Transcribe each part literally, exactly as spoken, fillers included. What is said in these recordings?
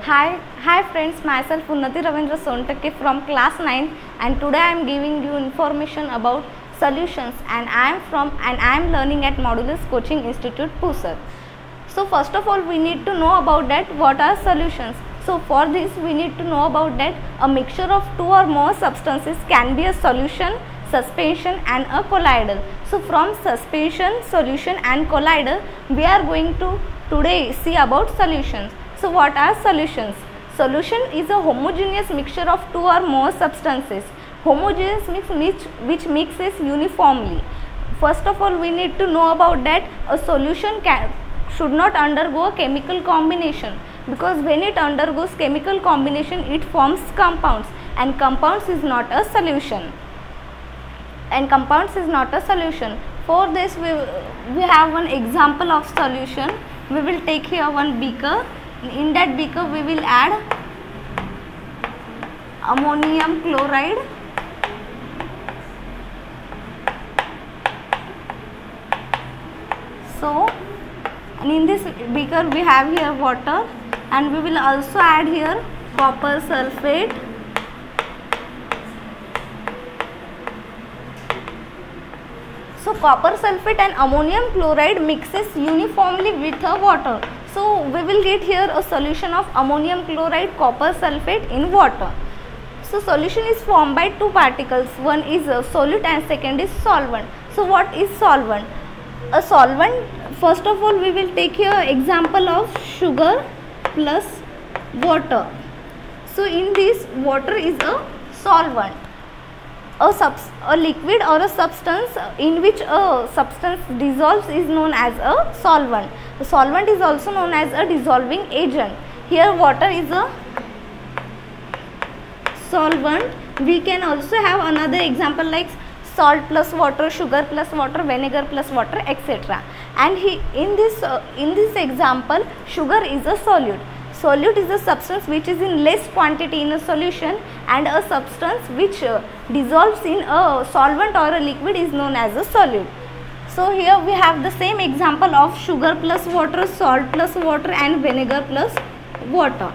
Hi, hi friends, myself Unnati Ravindra Sontakke from class nine, and today I am giving you information about solutions, and I am from and I am learning at Modulus Coaching Institute, Pusar. So first of all, we need to know about that what are solutions. So for this we need to know about that a mixture of two or more substances can be a solution, suspension and a colloidal. So from suspension, solution and colloidal we are going to today see about solutions. So what are solutions? Solution is a homogeneous mixture of two or more substances. Homogeneous means which, which mixes uniformly. First of all, we need to know about that a solution can, should not undergo a chemical combination, because when it undergoes chemical combination it forms compounds, and compounds is not a solution. And compounds is not a solution. For this we, we have one example of solution. We will take here one beaker. In that beaker we will add ammonium chloride, so and in this beaker we have here water, and we will also add here copper sulfate, so copper sulfate and ammonium chloride mixes uniformly with the water. So we will get here a solution of ammonium chloride, copper sulfate in water. So solution is formed by two particles, one is a solute and second is solvent. So what is solvent? A solvent, first of all we will take here example of sugar plus water. So in this water is a solvent. A, subs a liquid or a substance in which a substance dissolves is known as a solvent. The solvent is also known as a dissolving agent. Here water is a solvent. We can also have another example like salt plus water, sugar plus water, vinegar plus water, et cetera. And he, in this uh, in this example, sugar is a solute. Solute is a substance which is in less quantity in a solution, and a substance which uh, dissolves in a solvent or a liquid is known as a solute. So here we have the same example of sugar plus water, salt plus water and vinegar plus water.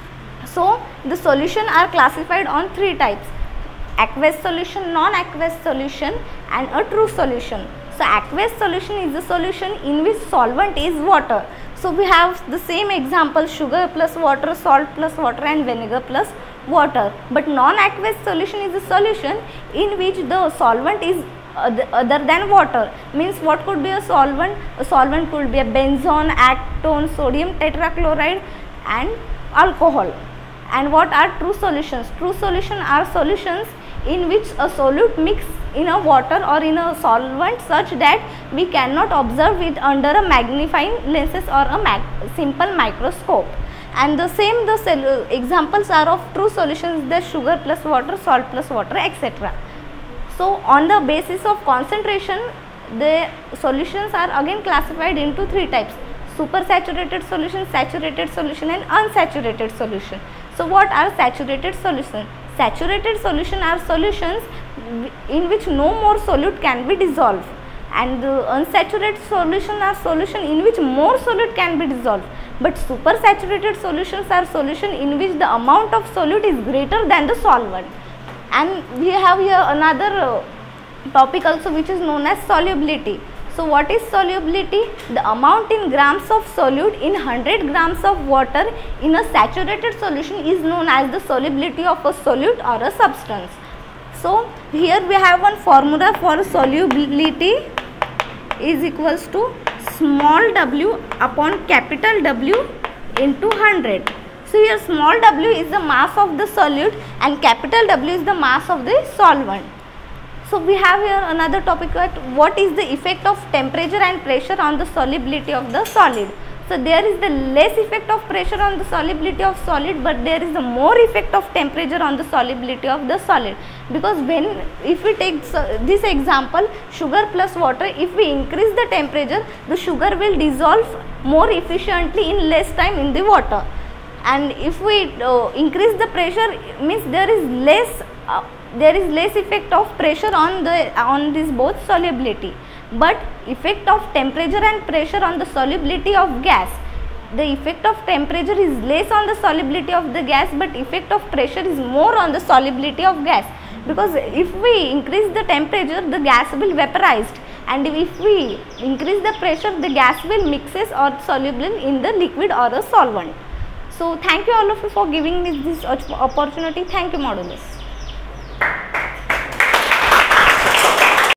So the solution are classified on three types: aqueous solution, non-aqueous solution and a true solution. So aqueous solution is a solution in which solvent is water. So we have the same example, sugar plus water, salt plus water and vinegar plus water. But non-aqueous solution is a solution in which the solvent is other, other than water. Means what could be a solvent? A solvent could be a benzone, acetone, sodium tetrachloride and alcohol. And what are true solutions? True solution are solutions in which a solute mix in a water or in a solvent such that we cannot observe it under a magnifying lenses or a mag simple microscope. And the same the examples are of true solutions, the sugar plus water, salt plus water, et cetera. So on the basis of concentration, the solutions are again classified into three types: supersaturated solution, saturated solution and unsaturated solution. So what are saturated solutions? Saturated solution are solutions in which no more solute can be dissolved, and the unsaturated solution are solution in which more solute can be dissolved. But supersaturated solutions are solution in which the amount of solute is greater than the solvent. And we have here another uh, topic also, which is known as solubility. So what is solubility? The amount in grams of solute in one hundred grams of water in a saturated solution is known as the solubility of a solute or a substance. So here we have one formula for solubility is equals to small w upon capital W into one hundred. So here small w is the mass of the solute and capital W is the mass of the solvent. So we have here another topic, at what is the effect of temperature and pressure on the solubility of the solid. So there is the less effect of pressure on the solubility of solid, but there is the more effect of temperature on the solubility of the solid. Because when, if we take this example, sugar plus water, if we increase the temperature, the sugar will dissolve more efficiently in less time in the water. And if we uh, increase the pressure, means there is less uh, there is less effect of pressure on the on this both solubility, but effect of temperature and pressure on the solubility of gas. the effect of temperature is less on the solubility of the gas, but effect of pressure is more on the solubility of gas, because if we increase the temperature, the gas will vaporized, and if we increase the pressure, the gas will mixes or soluble in the liquid or a solvent. So thank you all of you for giving me this opportunity. Thank you, Modulus.